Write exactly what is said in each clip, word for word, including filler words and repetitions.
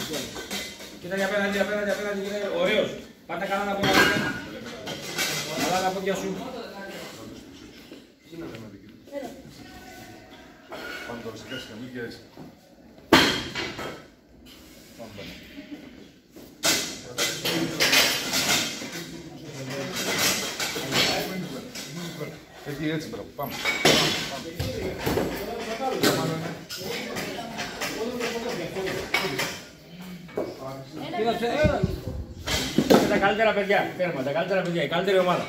Κοίτα για απέναντι, απέναντι, απέναντι, ωραίος. Πάτε καλά να πω. Καλά τα πόδια σου. Πάμε τώρα σε κάση καμί και έτσι. Εκεί έτσι, μπράβο. Πάμε. Είναι τα καλύτερα παιδιά. Τέρμα, τα καλύτερα παιδιά. Η καλύτερη ομάδα.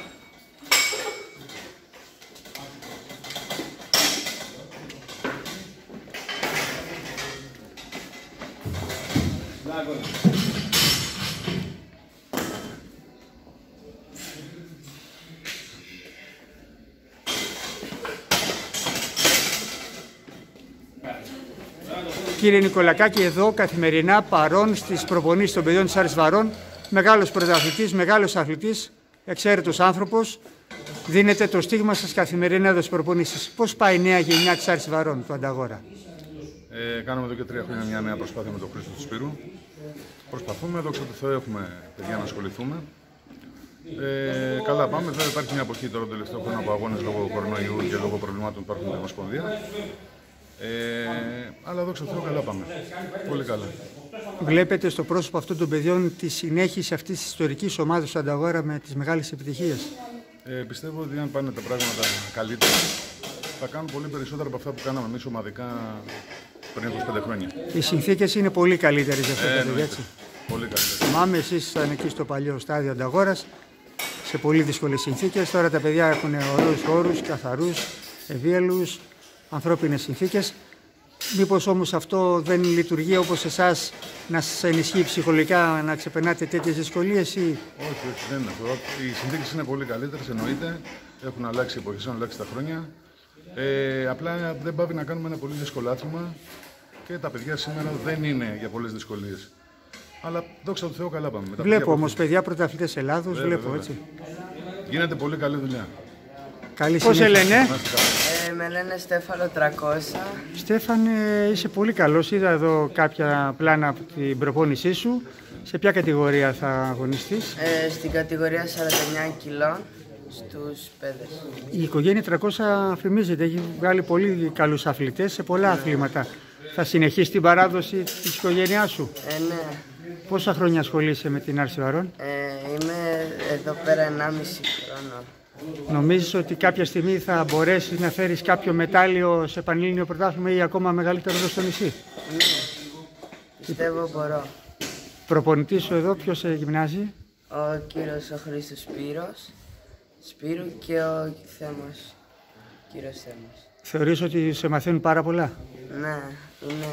Κύριε Νικολακάκη, εδώ καθημερινά παρόν στις προπονήσεις των παιδιών της Άρης Βαρών, μεγάλος πρωταθλητής, μεγάλος αθλητής, εξαίρετος άνθρωπος, δίνετε το στίγμα σας καθημερινά εδώ στις προπονήσεις. Πώς πάει η νέα γενιά της Άρης Βαρών, του Ανταγόρα? Ε, κάνουμε εδώ και τρία χρόνια μια νέα προσπάθεια με τον Χρήστο του Σπύρου. Προσπαθούμε, δόξα τω Θεώ, έχουμε παιδιά να ασχοληθούμε. Ε, καλά πάμε, βέβαια υπάρχει μια αποχή τώρα το τελευταίο χρόνο από αγώνες λόγω κορονοϊού και λόγω προβλημάτων που υπάρχουν στην Ομοσπονδία. Ε, αλλά δόξα τω Θεώ καλά πάμε. Πολύ καλά. Βλέπετε στο πρόσωπο αυτών των παιδιών τη συνέχιση αυτής της ιστορικής ομάδας του Ανταγόρα με τις μεγάλες επιτυχίες? Ε, πιστεύω ότι αν πάνε τα πράγματα καλύτερα, θα κάνουν πολύ περισσότερα από αυτά που κάναμε εμείς ομαδικά πριν είκοσι πέντε χρόνια. Οι συνθήκες είναι πολύ καλύτερες για αυτά τα παιδιά, έτσι. Πολύ καλύτερες. Θυμάμαι, εσείς ήσασταν εκεί στο παλιό στάδιο Ανταγόρας, σε πολύ δύσκολες συνθήκες. Τώρα τα παιδιά έχουν ωραίους όρους, καθαρούς, ευίαλους, ανθρώπινες συνθήκες. Μήπως όμως αυτό δεν λειτουργεί όπως εσάς, να σας ενισχύει ψυχολογικά να ξεπερνάτε τέτοιες δυσκολίες? Ή... Όχι, όχι, δεν είναι αυτό. Οι συνθήκες είναι πολύ καλύτερες, εννοείται. Έχουν αλλάξει οι εποχές, έχουν αλλάξει τα χρόνια. Ε, απλά δεν πάβει να κάνουμε ένα πολύ δύσκολο άθλημα και τα παιδιά σήμερα δεν είναι για πολλές δυσκολίες. Αλλά δόξα τω Θεώ καλά πάμε. Με τα βλέπω παιδιά όμως παιδιά πρωταθλητές Ελλάδος, βέβαια, βλέπω βέβαια. Έτσι. Γίνεται πολύ καλή δουλειά. Καλή Πώς σε λένε? Ε, με λένε Στέφανο τριακόσια. Στέφανε, είσαι πολύ καλός. Είδα εδώ κάποια πλάνα από την προπόνησή σου. Σε ποια κατηγορία θα αγωνιστείς? Ε, στην κατηγορία σαράντα εννιά κιλών στους παιδες. Η οικογένεια τριακόσια φημίζεται. Έχει βγάλει πολύ καλούς αθλητές σε πολλά ναι. αθλήματα. Θα συνεχίσει την παράδοση της οικογένειάς σου? Ε, ναι. Πόσα χρόνια ασχολείσαι με την Άρση Βαρών? Ε, είμαι εδώ πέρα ενάμιση χρόνο. Νομίζεις ότι κάποια στιγμή θα μπορέσεις να φέρεις κάποιο μετάλλιο σε πανελλήνιο πρωτάθλημα ή ακόμα μεγαλύτερο εδώ στο νησί? Ναι, πιστεύω μπορώ. Προπονητής σου εδώ ποιος σε γυμνάζει? Ο κύριος ο Χρήστος Σπύρος, Σπύρου και ο Θέμος, κύριος Θέμος. Θεωρείς ότι σε μαθαίνουν πάρα πολλά? Ναι, είναι...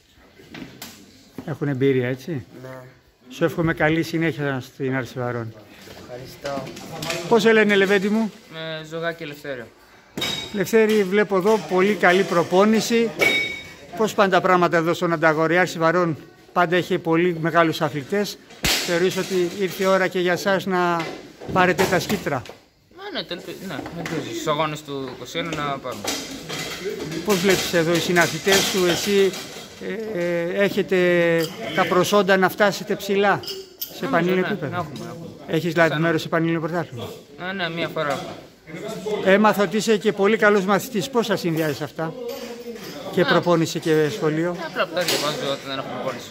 Έχουν εμπειρία, έτσι? Ναι. Σου εύχομαι καλή συνέχεια στην Άρση Βαρών. Ευχαριστώ. Πώς σε λένε, Λεβέντη μου? Με Ζωγάκη Ελευθέριο. Λευθέρη, βλέπω εδώ πολύ καλή προπόνηση. Πώς πάνε τα πράγματα εδώ στον Ανταγόρα? Η Άρση Βαρών πάντα έχει πολύ μεγάλους αθλητές. Θεωρείς ότι ήρθε η ώρα και για εσάς να πάρετε τα σκήτρα? Ναι, ναι, ναι, στους αγώνες του είκοσι ένα να πάρουμε. Πώς βλέπεις εδώ οι συναθλητές σου, εσύ ε, ε, έχετε τα προσόντα να φτάσετε ψηλά σε πανελλήνιο επίπεδο? Ναι, έχουμε, έχουμε. Έχεις λάβει μέρος σε πανελλήνιο πρωτάθλημα? Ναι, ναι, μία φορά. Έμαθα ότι είσαι και πολύ καλός μαθητής. Πώς θα συνδυάζεις αυτά? Και προπόνηση και σχολείο? Απλά που τα διαβάζω όταν δεν έχω προπόνηση.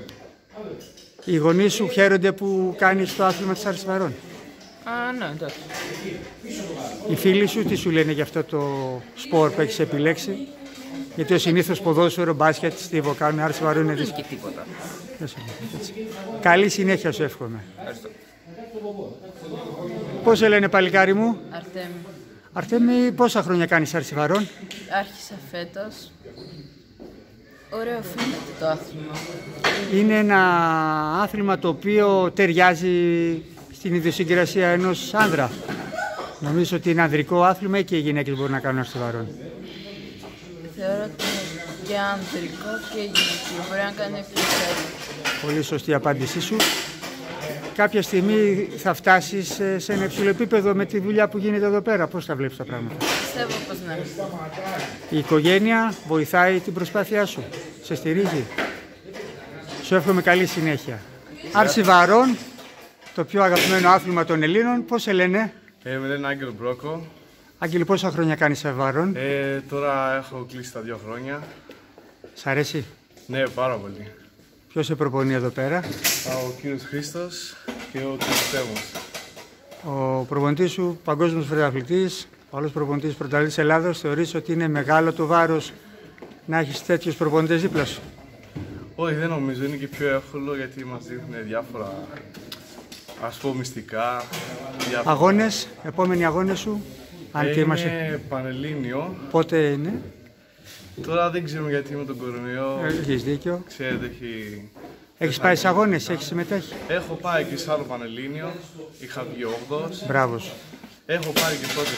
Οι γονείς σου χαίρονται που κάνεις το άθλημα της Άρης Βαρών? Α, ναι, εντάξει. Οι φίλοι σου τι σου λένε για αυτό το σπορ που έχεις επιλέξει? Γιατί ο συνήθως ποδόσφαιρο, μπάσκετ, στίβο κάνουν, Άρης Βαρών είναι δύσκολο. Και τίποτα. Καλή συνέχεια σου εύχομαι. Ευχαριστώ. Πώς σε λένε, παλικάρι μου? Αρτέμι. Αρτέμι, πόσα χρόνια κάνεις Άρση Βαρών? Άρχισα φέτος. Ωραίο φαίνεται το άθλημα. Είναι ένα άθλημα το οποίο ταιριάζει στην ιδιοσυγκρασία ενός άνδρα. Νομίζω ότι είναι ανδρικό άθλημα ή και οι γυναίκες μπορούν να κάνουν Άρση Βαρών? Θεωρώ ότι είναι και ανδρικό και γυναικείο. Μπορεί να κάνει ποιος θέλει. Πολύ σωστή απάντησή σου. Κάποια στιγμή θα φτάσεις σε ένα υψηλό επίπεδο με τη δουλειά που γίνεται εδώ πέρα. Πώς θα βλέπεις τα πράγματα? Πιστεύω πως ναι. Η οικογένεια βοηθάει την προσπάθειά σου? Σε στηρίζει? Σου εύχομαι καλή συνέχεια. Άρση βαρών, το πιο αγαπημένο άθλημα των Ελλήνων. Πώς σε λένε? Ε, με λένε Άγγελο Μπρόκο. Άγγελε, πόσα χρόνια κάνεις σε βαρών? Ε, τώρα έχω κλείσει τα δύο χρόνια. Σ' αρέσει? Ναι, πάρα πολύ. Ποιος σε προπονεί εδώ πέρα? Ο κύριος Χρήστος και ο κύριος Στέμος. Ο προπονητής σου, παγκόσμιος πρωταθλητής, όλος προπονητής πρωταθλητής Ελλάδος, θεωρείς ότι είναι μεγάλο το βάρος να έχεις τέτοιους προπονητές δίπλα σου? Όχι, δεν νομίζω. Είναι και πιο εύκολο γιατί μας δείχνουν διάφορα, ας πω, μυστικά. Διάφορα... Αγώνες, επόμενοι αγώνες σου, αν ε, και είμαστε... Είναι Πανελλήνιο. Πότε είναι? Τώρα δεν ξέρω γιατί με τον κορονοϊό. Έχεις δίκιο. Ξέρετε, έχει... Έχεις πάει σε αγώνες, έχεις συμμετέχει? Έχω πάει και σε άλλο Πανελλήνιο. Είχα βγει όγδοος. Μπράβο σου. Έχω πάρει και τότε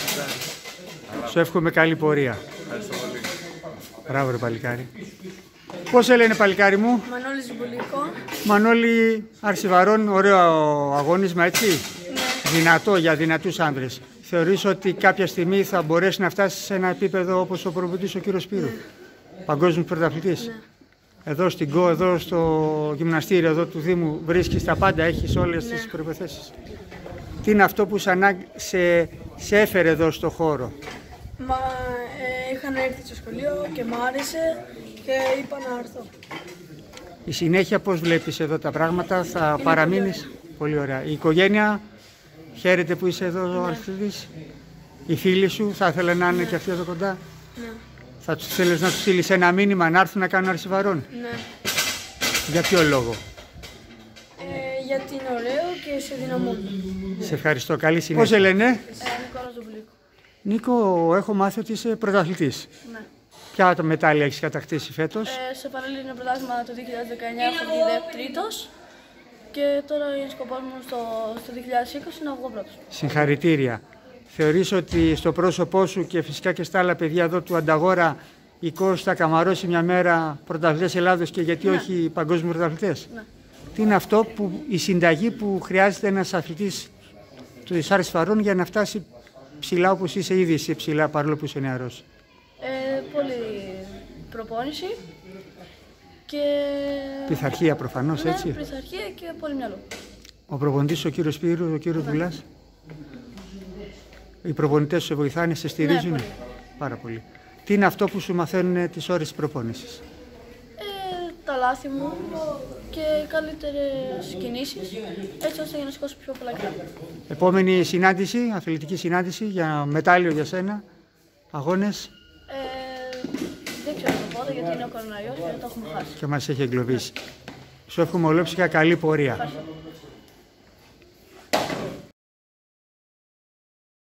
σε. Σου εύχομαι καλή πορεία. Ευχαριστώ πολύ. Μπράβο ρε παλικάρι. Πώς σε λένε παλικάρι μου? Μανώλη Ζουμπουλίκο. Μανώλη Αρσιβαρών, ωραίο αγώνισμα, έτσι. Ναι. Δυνατό για δυνατούς άνδρες. Θεωρείς ότι κάποια στιγμή θα μπορέσει να φτάσει σε ένα επίπεδο όπως ο προπονητής ο κύριος Σπύρου? Ναι. Παγκόσμιος πρωταθλητής. Ναι. Εδώ στην ΚΟ, εδώ στο γυμναστήριο εδώ του Δήμου βρίσκεις τα πάντα, έχεις όλες ναι. τις προϋποθέσεις. Τι είναι αυτό που σε, σε έφερε εδώ στο χώρο? Μα ε, είχαν έρθει στο σχολείο και μου άρεσε και είπα να έρθω. Η συνέχεια πώς βλέπεις εδώ τα πράγματα, θα είναι παραμείνεις? Πολύ ωραία. Πολύ ωραία. Η οικογένεια χαίρεται που είσαι εδώ, ναι. ο Αρθίδης. Οι φίλοι σου θα ήθελαν να είναι ναι. και αυτοί εδώ κοντά. Ναι. Θα τους θέλεις να τους στείλεις ένα μήνυμα να έρθουν να κάνουν Αρσιβαρών? Ναι. Για ποιο λόγο? Ε, γιατί είναι ωραίο και σε δυναμώνει. Σε ευχαριστώ. Καλή συνέχεια. Πώς σε λένε? Ε, Νικόλας Ζουμπουλίκο. Νίκο, έχω μάθει ότι είσαι πρωταθλητής. Ναι. Ποια τα μετάλλια έχεις κατακτήσει φέτος? Ε, σε Πανελλήνιο πρωτάθλημα το δύο χιλιάδες δεκαεννιά έχω βγει τρίτος και τώρα είναι σκοπός μου στο, στο δύο χιλιάδες είκοσι να βγω πρώτος. Συγχαρητήρια. Θεωρείς ότι στο πρόσωπό σου και φυσικά και στα άλλα παιδιά εδώ του Ανταγόρα η ΚΟΣ θα καμαρώσει μια μέρα πρωταθλητές Ελλάδος και γιατί ναι. όχι παγκόσμιοι πρωταθλητές? Ναι. Τι είναι αυτό που, η συνταγή που χρειάζεται ένας αθλητής του Αρσιβαρών για να φτάσει ψηλά όπως είσαι ήδη είσαι ψηλά παρόλο που είσαι νεαρός? Ε, πολύ προπόνηση και... Πειθαρχία προφανώς, ναι, έτσι. Ναι, πειθαρχία και πολύ μυαλό. Ο προπονητής ο κύριος Σπύρου, ο κύριος ναι. Δουλάς. Οι προπονητές σου σε βοηθάνε, σε στηρίζουν? Ναι, πολύ. Πάρα πολύ. Τι είναι αυτό που σου μαθαίνουν τις ώρες της προπόνησης? Ε, τα λάθη μου και καλύτερες κινήσεις, έτσι ώστε για να σηκώσω πιο πολλά κιλά. Επόμενη συνάντηση, αθλητική συνάντηση για μετάλλιο για σένα, αγώνες? Ε, δεν ξέρω πότε γιατί είναι ο κορονοϊός και το έχουμε χάσει. Και μας έχει εγκλωβίσει. Σου εύχομαι ολόψυχα καλή πορεία. Ευχαριστώ.